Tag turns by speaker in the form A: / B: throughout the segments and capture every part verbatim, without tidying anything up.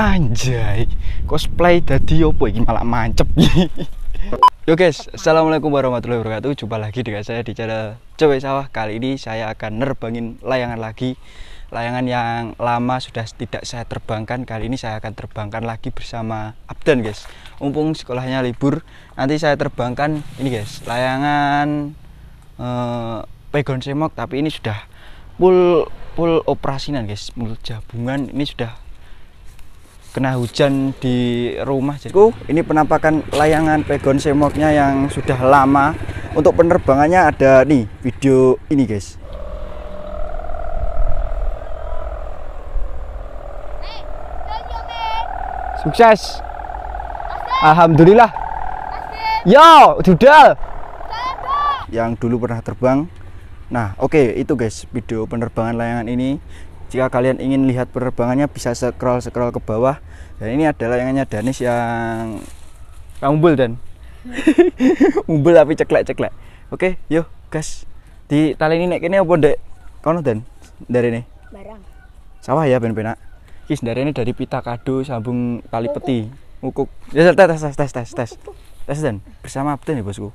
A: Anjay, cosplay dadi opo iki malah mancep. Yo guys, assalamualaikum warahmatullahi wabarakatuh. Jumpa lagi dengan saya di channel Cewek Sawah. Kali ini saya akan nerbangin layangan lagi. Layangan yang lama sudah tidak saya terbangkan. Kali ini saya akan terbangkan lagi bersama Abdan guys. Mumpung sekolahnya libur, nanti saya terbangkan ini guys, layangan eh, Pegon Semok. Tapi ini sudah full full operasinan guys, full jabungan. Ini sudah kena hujan di rumah. Jadi ini penampakan layangan Pegon Semoknya yang sudah lama. Untuk penerbangannya ada nih video ini guys. Sukses. Alhamdulillah. Yo, dudal. Yang dulu pernah terbang. Nah, oke, okay, itu guys video penerbangan layangan ini. Jika kalian ingin lihat penerbangannya bisa scroll-scroll ke bawah. Dan ini adalah layangannya Danis yang umbul dan umbul tapi ceklek-ceklek. Oke, yuk guys. Di tali ini nek kene apa ndek kono dan dari ini?
B: Barang.
A: Sawah ya ben-penak. Kis dari ini dari Pita Kado sambung Kali Peti. Ukuk. Ya tes tes tes tes tes. Tes dan bersama Abdan ya bosku.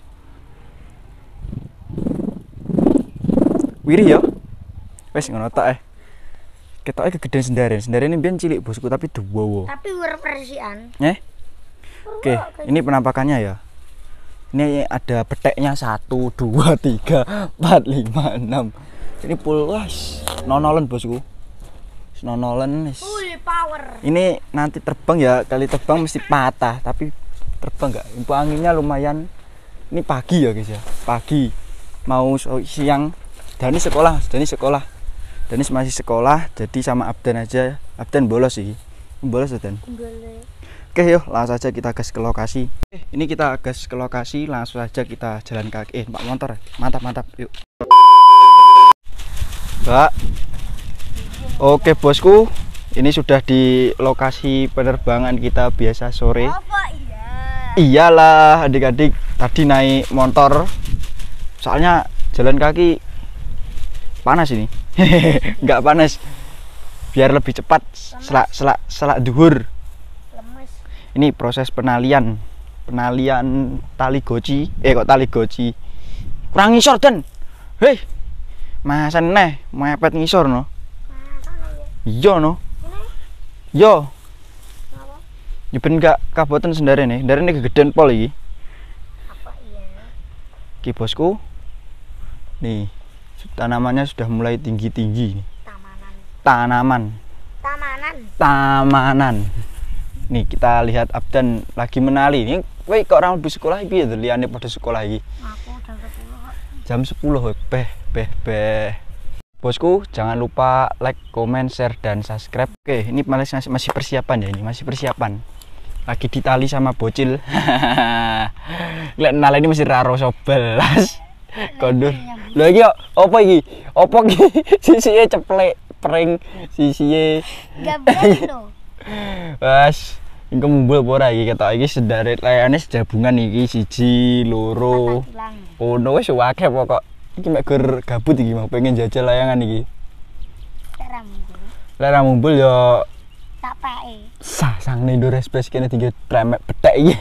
A: Wiri ya. Wes ngono tok eh. Ketoknya kegedean sendaren, sendaren ini biar cilik bosku tapi duwowo.
B: Tapi berpersian.
A: Eh? Oke, ini penampakannya ya. Ini ada peteknya satu, dua, tiga, empat, lima, enam. Ini full was, nonolen bosku. Nonolen.
B: Full power.
A: Ini nanti terbang ya, kali terbang mesti patah, tapi terbang nggak? Info anginnya lumayan. Ini pagi ya guys ya, pagi. Mau siang. Dani sekolah, Dani sekolah. Danis masih sekolah, jadi sama Abdan aja. Abdan bolos sih. Bolos ya Dan?
B: Boleh.
A: Oke yuk, langsung saja kita gas ke lokasi. Oke, ini kita gas ke lokasi, langsung saja kita jalan kaki. Eh, Pak motor. Mantap, mantap. Yuk. Mbak. Oke, bosku. Ini sudah di lokasi penerbangan kita biasa sore.
B: Apa iya?
A: Iyalah, adik-adik tadi naik motor. Soalnya jalan kaki panas ini. Enggak panas, biar lebih cepat selak selak selak duhur.
B: Lemes.
A: Ini proses penalian penalian tali goci. Eh kok tali goci kurang ngisor dan hei masa neh mepet ngisor no. Iya no yo ya ben gak kaboten sendaren nih sendaren ini kegedean pol iki.
B: Apa iya?
A: Ki bosku nih, tanamannya sudah mulai tinggi-tinggi.
B: Tamanan.
A: Tanaman.
B: Tamanan.
A: Tamanan. Nih kita lihat Abdan lagi menali. Ini kowe kok ora mlebu sekolah iki ya liyane pada sekolah iki.
B: Aku jam sepuluh.
A: Jam sepuluh beh beh beh. Bosku, jangan lupa like, comment, share dan subscribe. Oke, ini masih masih persiapan ya ini, masih persiapan. Lagi ditali sama bocil. Lek nal ini masih raro sobelas. Kondur. Lho iki opo iki? Opo iki? Sisihe ceplek, pring sisihe.
B: Gabrek lho.
A: Wes, engko mumbul apa ora iki ketok iki sedare layane sejabungan iki siji, loro. Ono wis akeh pokok. Iki mek gur gabut iki mau pengen jajal layangan iki.
B: Lek ra mumbul.
A: Lek ra mumbul yo
B: tak pake.
A: Sah sang Indo Express kene tinggi premek betek iki.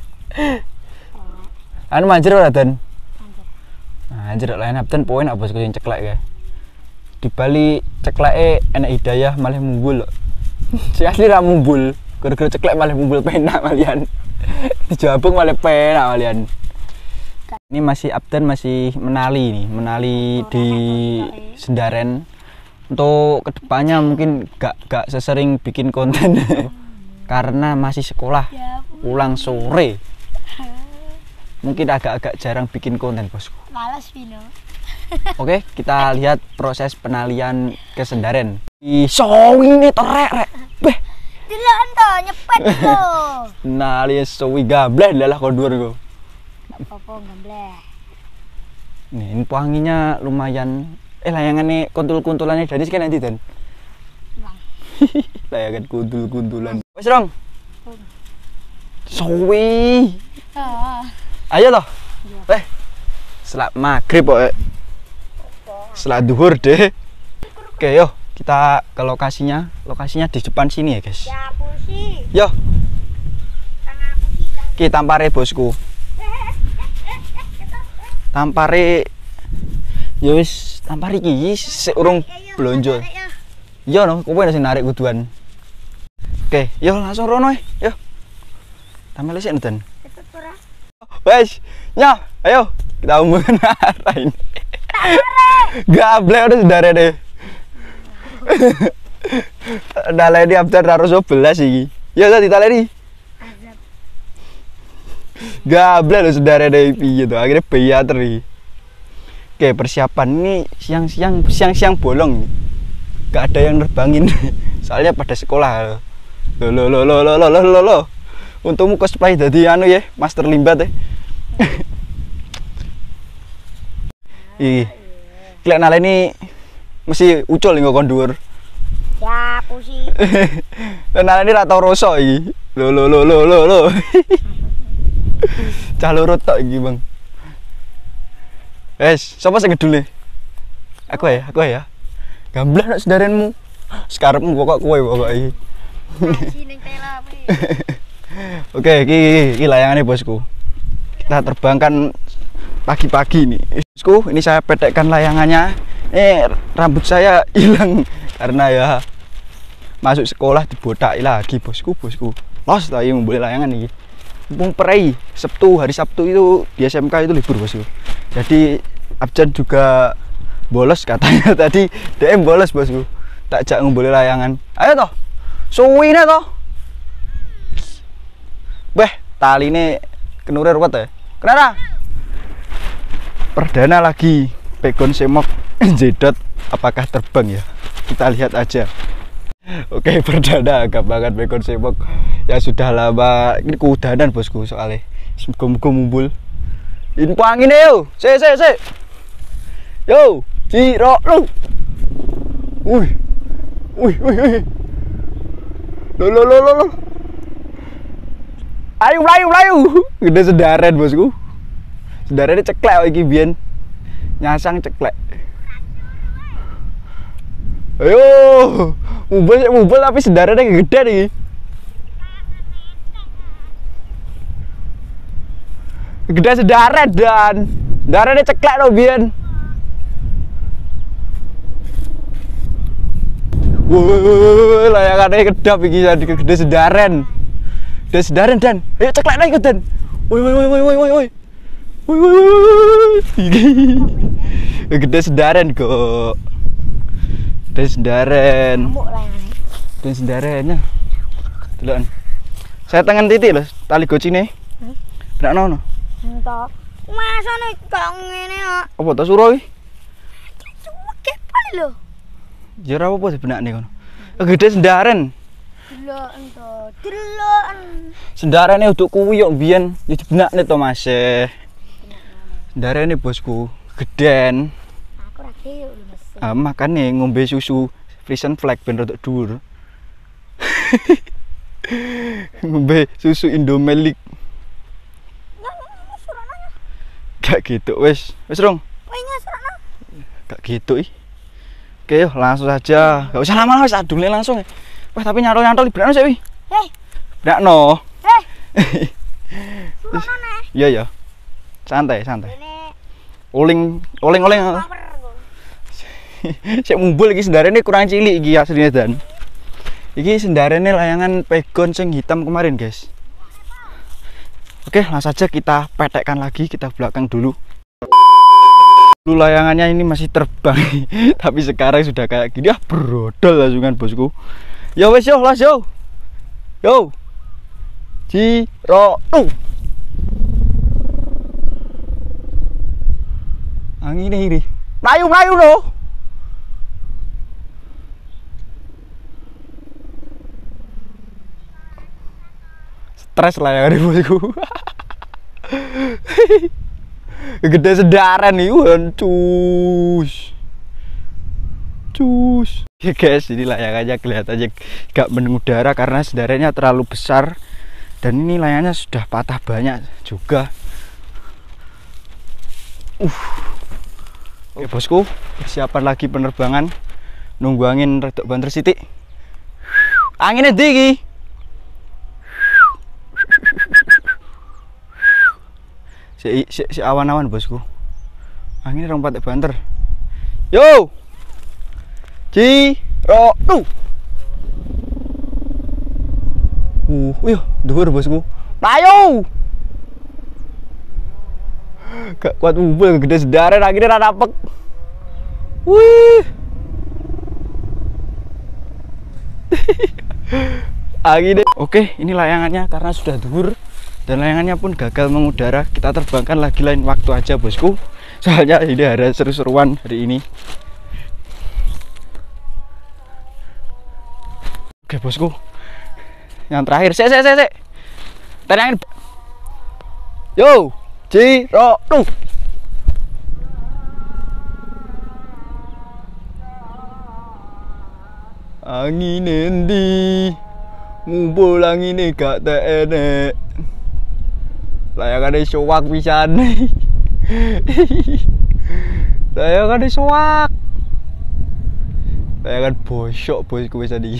A: Anu manjer ora Dan? Anjir lain Abdan poin apa bosku yang ceklek ya. Di bali cekleke enak hidayah malah mumbul. Si asli ra mumbul. Gara-gara ceklek malah mumbul penak malian. Di jabung malah penak malian. Ini masih Abdan masih menali nih, menali di Sendaren. Untuk kedepannya mungkin gak gak sesering bikin konten karena masih sekolah, pulang sore. Mungkin agak-agak jarang bikin konten bosku.
B: Males Vino.
A: Oke, kita lihat proses penalian ke Sendaren. Iso ini terek rek. Beh.
B: Delok ento nyepet lho.
A: Nali suwi gableh lalah kondur go.
B: Apa gableh.
A: Nih, ini wanginya lumayan. Eh layangannya kuntul-kuntulannya Danis kan nanti Dan.
B: Bang.
A: Layangan kuntul-kuntulan. Wes dong. Suwi.
B: Heeh.
A: Ayo toh. Eh. Setelah maghrib kok. Setelah duhur deh. Oke, yuk kita ke lokasinya. Lokasinya di depan sini ya, guys.
B: Ya, sih.
A: Yo,
B: Tanganku sih.
A: ki tampare bosku. Tampare. Ya wis, tampare iki sik urung blonjo. Yo no, kowe sing narik kuduan. Oke, yo langsung rono e. Yo. Tampil sik neden. Wes, nya, ayo kita umumkan arah ini. Gablek udah saudara deh. Daleni absen harus sebelas iki. Ya tadi taleni. Gablek udah saudara deh piye tuh. Akhirnya biater iki. Oke, persiapan ini siang-siang siang-siang bolong. Gak ada yang nerbangin. Soalnya pada sekolah. Lo lo lo lo lo lo lo lo. Untungmu cosplay jadi anu ya, master limbat ya. Ih. Klek naleni mesti ucul nggo kon dhuwur.
B: Ya aku sih.
A: Lah naleni ra tau rasa iki. Lo lo lo lo lo lo. Cah loro tok iki, Bang. Wes, sapa sing ngedule? Aku ya, aku ya. Gamblah nak saudarenmu. Sekarepmu pokok kowe pokok iki.
B: Ning tela apa?
A: Oke, iki iki layangane bosku. Kita terbangkan pagi-pagi nih. Bosku, ini saya petekkan layangannya. Eh, rambut saya hilang karena ya masuk sekolah dibotaki lagi bosku, bosku. Los ta yang boleh layangan iki. Mumpung prei, Sabtu, hari Sabtu itu di S M K itu libur bosku. Jadi absen juga bolos katanya tadi. D M bolos bosku. Tak jak ngumpul layangan. Ayo toh. Suwine toh. Beh, taline kenure ruwet ya. Kenapa? Perdana lagi pegon semok jedot, apakah terbang ya? Kita lihat aja. Oke, perdana agak banget pegon semok. Ya sudah lama ini keudanan bosku soalnya. Semoga-moga mumbul. Info angin yo. Se se se. Yo, Ciro lu. Wih. Wih, wih, wih. Lo lo lo lo. Ayo melayu melayu. Gede sedaren bosku. Sedaren ini ceklek iki biyen. Nyasang ceklek. Ayo. Mumbul mumbul tapi sedarane gede iki. Gede sedaren dan darane ceklek lo biyen. Wuh, layangannya kedap iki jadi gede sedaren. Gede sedaren dan. Ayo ceklek naik dan. Woi woi woi woi woi woi woi. Woi woi woi. Gede sedaren kok. Gede sedaren. Gede sedarennya. Deloken. Saya tangan titik lho, tali gocine. Hmm? Benak nono.
B: Entok. Masa nek kok ngene kok.
A: Apa ta suruh iki?
B: Cuwek pali lho.
A: Ya ora apa-apa benakne kono. Gede sendaren.
B: Delok entok. Delok.
A: Sendarane uduk kuwi yo mbiyen ya dibenakne to Mas. Sendarane bosku, geden.
B: Aku ra gelem lho Mas.
A: Ah makane ngombe susu Frisian Flag ben rodok dhuwur. Ngombe susu Indomilik. Gak gitu, wes, wes rong. Gak gitu ih. Oke yuk langsung saja. Gak usah lama-lama, wes adulnya langsung. Wah tapi nyantol-nyantol berakno sih wi.
B: Hei.
A: Berakno.
B: Hei. Surono nih.
A: Iya ya. Santai santai. Oling oling oling. Sik mumbul iki sendarane kurang cilik iki asline dan. Iki sendarane layangan pegon sing hitam kemarin guys. Oke, langsung saja kita petekkan lagi, kita belakang dulu. Dulu layangannya ini masih terbang, tapi sekarang sudah kayak gini, ah brodol langsungan bosku. Yo wes yo, las yo. Yo. Ciro tuh. Angin ini. Melayu melayu loh. Stres layangan bosku. Gede sedaran nih, cus, cus. Ya guys, ini layangannya kelihatannya gak mengudara karena sedarannya terlalu besar dan ini layangannya sudah patah banyak juga. Uh, oke bosku, persiapan lagi penerbangan. Nunggu angin redok banter sithik. Anginnya tinggi. Si, si, si awan-awan bosku. Angin rong patek banter. Yo. Ci, ro, tuh. Uh, yo, dhuwur bosku. Ayo. Gak kuat umbul gede sedaren akhirnya ra dapet. Wih. Akhirnya. Oke, ini layangannya karena sudah dhuwur dan layangannya pun gagal mengudara. Kita terbangkan lagi lain waktu aja bosku. Soalnya ini ada seru-seruan hari ini. Oke bosku. Yang terakhir, sek sek sek sek. Tenangin. Yo, Ciro, tuh. Angin endi, ngumpul angin gak tak enek. Layangane soak pisan. Layangane soak. Layangan bosok bosku wis tadi.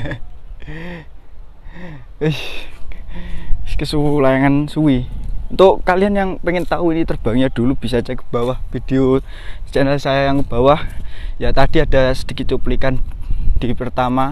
A: Eh, kesuwi layangan suwi. Untuk kalian yang pengen tahu ini terbangnya dulu bisa cek ke bawah video channel saya yang ke bawah. Ya tadi ada sedikit cuplikan di pertama.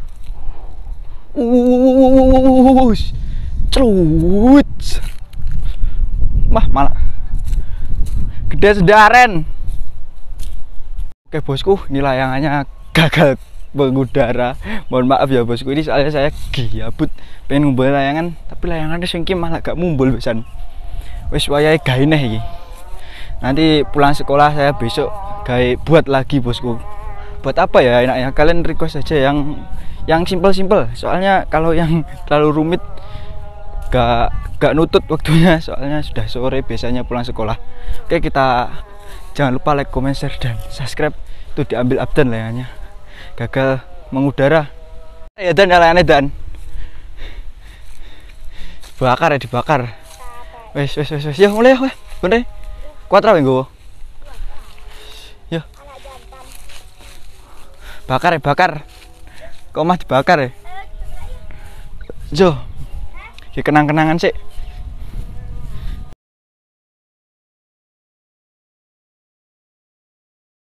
A: Uh, cerut. Wah malah gede sedaren. Oke bosku, ini layangannya gagal mengudara. Mohon maaf ya bosku, ini soalnya saya gabut pengen ngumpul layangan, tapi layangannya singkim malah gak mumbul pisan. Wis wayahe gawe neh iki. Nanti pulang sekolah saya besok gawe buat lagi bosku. Buat apa ya enaknya? Kalian request aja yang yang simpel-simpel. Soalnya kalau yang terlalu rumit gak gak nutut waktunya. Soalnya sudah sore biasanya pulang sekolah. Oke, kita jangan lupa like, comment, share dan subscribe. Itu diambil update layangannya. Gagal mengudara. Ya dan layangannya dan. Bakar ya dibakar. Wes wes wes wes, yo mulai ya, bener. Kuat ra nggo. Yo. Bakar ya bakar. Kok mah dibakar ya? Jo. Ki kenang-kenangan sih.